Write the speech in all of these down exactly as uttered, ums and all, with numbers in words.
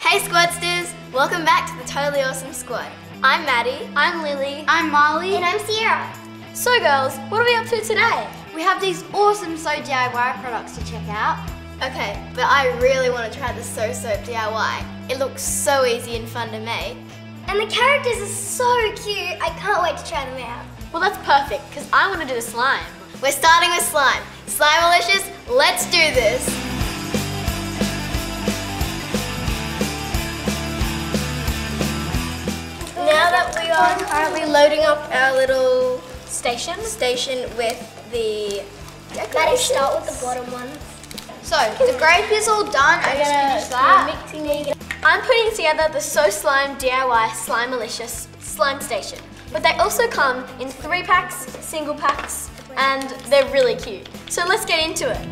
Hey Squadsters! Welcome back to the Totally Awesome Squad. I'm Maddie. I'm Lily. I'm Marley. And I'm Sierra. So girls, what are we up to today? We have these awesome So D I Y products to check out. Okay, but I really want to try the So Soap D I Y. It looks so easy and fun to make. And the characters are so cute. I can't wait to try them out. Well, that's perfect, because I want to do a slime. We're starting with slime. Slimelicious, let's do this. Now that we are currently loading up our little Station? station with the Maddie, decorations. start with the bottom one. So, the grape is all done. I just finished that. Mixing it. I'm putting together the So Slime D I Y Slimelicious Slime Station. But they also come in three packs, single packs, and they're really cute. So let's get into it.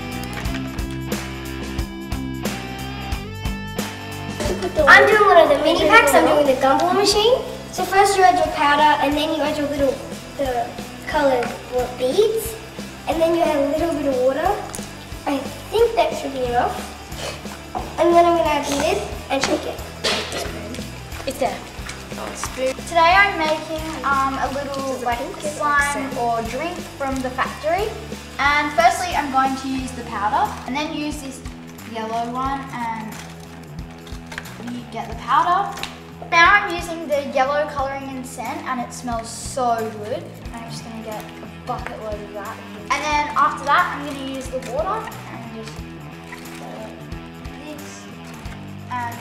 I'm doing one of the mini packs. I'm doing the gumball machine. So first you add your powder, and then you add your little the coloured beads, and then you add a little bit of water. I think that should be enough. And then I'm going to add the lid and shake it. It's there. Today I'm making um, a little like slime or drink from the factory. And firstly I'm going to use the powder and then use this yellow one and you get the powder. Now I'm using the yellow colouring and scent and it smells so good. I'm just going to get a bucket load of that. And then after that I'm going to use the water and just go like this and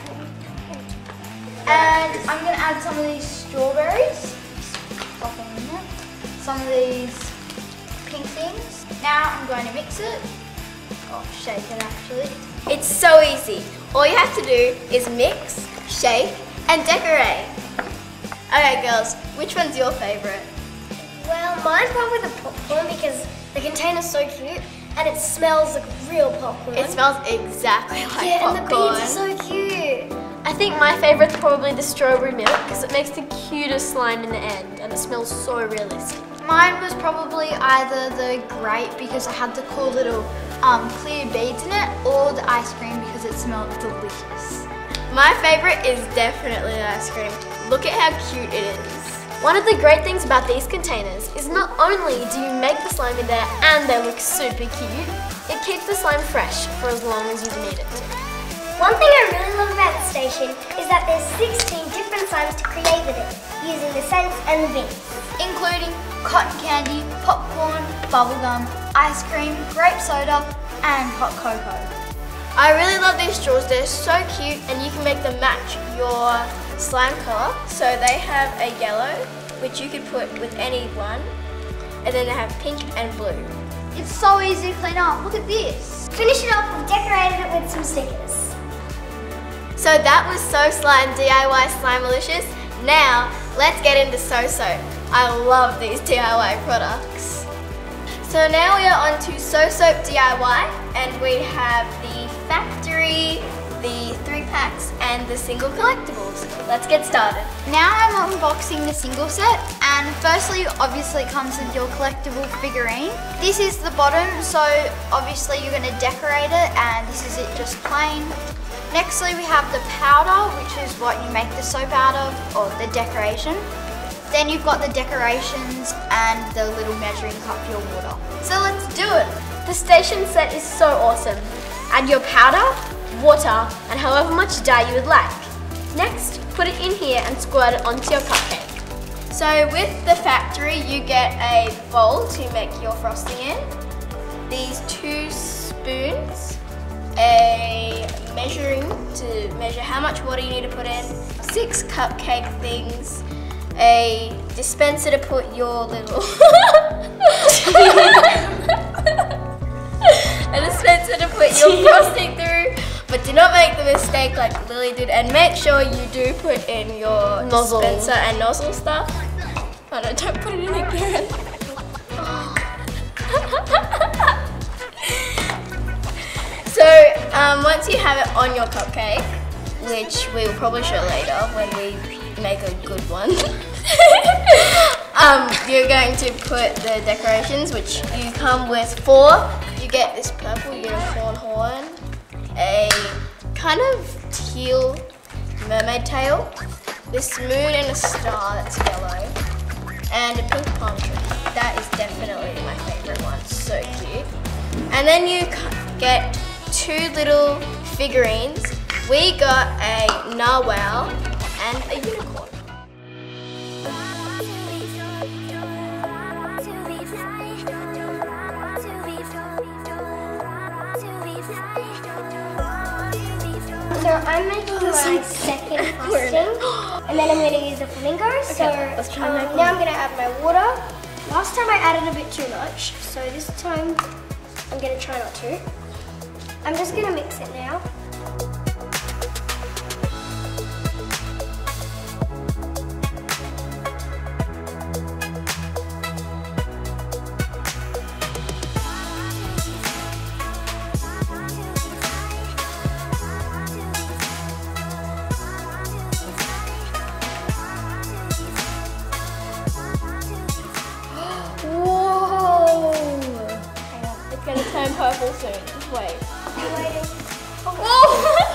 And I'm going to add some of these strawberries, pop them in there, some of these pink things. Now I'm going to mix it, oh shake it actually. It's so easy. All you have to do is mix, shake, and decorate. Okay girls, which one's your favourite? Well, mine's probably the popcorn because the container's so cute and it smells like real popcorn. It smells exactly like yeah, popcorn. and the beads are so cute. I think my favourite's probably the strawberry milk, because it makes the cutest slime in the end, and it smells so realistic. Mine was probably either the grape because I had the cool little um, clear beads in it, or the ice cream because it smelled delicious. My favourite is definitely the ice cream. Look at how cute it is. One of the great things about these containers is not only do you make the slime in there and they look super cute, it keeps the slime fresh for as long as you need it to. One thing I really love about the station is that there's sixteen different slimes to create with it, using the scents and the beads. Including cotton candy, popcorn, bubblegum, ice cream, grape soda, and hot cocoa. I really love these straws. They're so cute and you can make them match your slime colour. So they have a yellow, which you could put with any one, and then they have pink and blue. It's so easy to clean up. Look at this. Finish it off, we've decorated it with some stickers. So that was So Slime D I Y Slimelicious. Now, let's get into So Soap. I love these D I Y products. So now we are on to So Soap D I Y, and we have the factory, the three packs, and the single collectibles. Let's get started. Now I'm unboxing the single set, and firstly obviously it comes with your collectible figurine. This is the bottom, so obviously you're going to decorate it, and this is it just plain. Nextly we have the powder, which is what you make the soap out of, or the decoration. Then you've got the decorations and the little measuring cup for your water. So let's do it. The station set is so awesome. Add your powder, water, and however much dye you would like. Next, put it in here and squirt it onto your cupcake. So with the factory, you get a bowl to make your frosting in, these two spoons, a measuring to measure how much water you need to put in, six cupcake things, a dispenser to put your little a dispenser to put your frosting through, but do not make the mistake like Lily did, and make sure you do put in your Nozzle. dispenser and nozzle stuff. Oh no, don't put it in again. So um, once you have it on your cupcake, which we will probably show later when we make a good one, um, you're going to put the decorations, which you come with four. You get this purple unicorn horn, a kind of teal mermaid tail, this moon and a star that's yellow, and a pink palm tree. That is definitely my favourite one, so cute. And then you get two little figurines. We got a narwhal and a unicorn. So I'm making my second frosting, and then I'm going to use the flamingo. Okay, so let's try um, and make now I'm going to add my water. Last time I added a bit too much, so this time I'm going to try not to. I'm just going to mix it now. It's gonna turn purple soon. Just wait. I'm waiting. Whoa!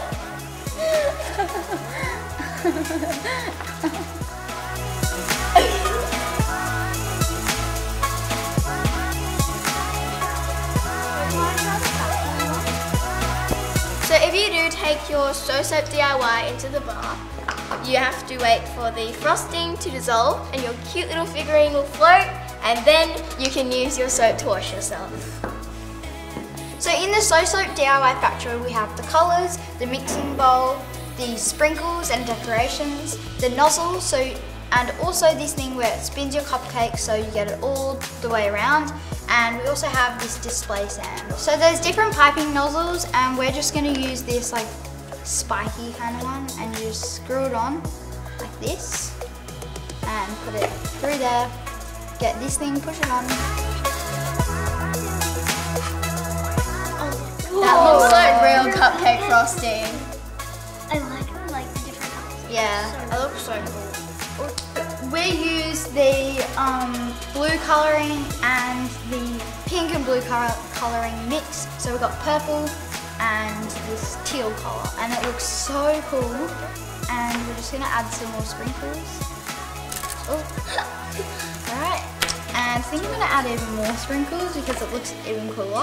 So if you do take your So Soap D I Y into the bar, you have to wait for the frosting to dissolve and your cute little figurine will float, and then you can use your soap to wash yourself. So in the So Soap D I Y factory we have the colours, the mixing bowl, the sprinkles and decorations, the nozzle, so and also this thing where it spins your cupcake so you get it all the way around, and we also have this display stand. So there's different piping nozzles, and we're just going to use this like spiky kind of one, and you just screw it on like this and put it through there, get this thing, push it on. That looks like real cupcake frosting. I like it, like the different colors. Yeah, that looks so cool. We use the um, blue colouring and the pink and blue colour colouring mix. So we've got purple and this teal colour, and it looks so cool. And we're just going to add some more sprinkles. Oh. Alright, and I think I'm going to add even more sprinkles because it looks even cooler.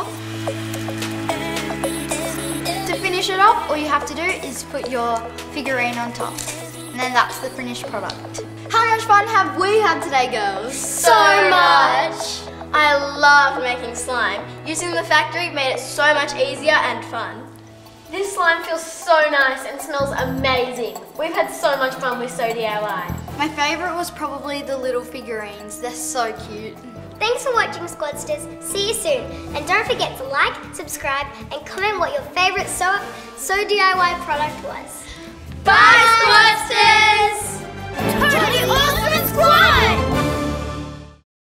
To finish it off, all you have to do is put your figurine on top, and then that's the finished product. How much fun have we had today, girls? So much! I loved making slime. Using the factory made it so much easier and fun. This slime feels so nice and smells amazing. We've had so much fun with So D I Y. My favourite was probably the little figurines. They're so cute. Thanks for watching, Squadsters. See you soon. And don't forget to like, subscribe, and comment what your favourite So, so D I Y product was. Bye!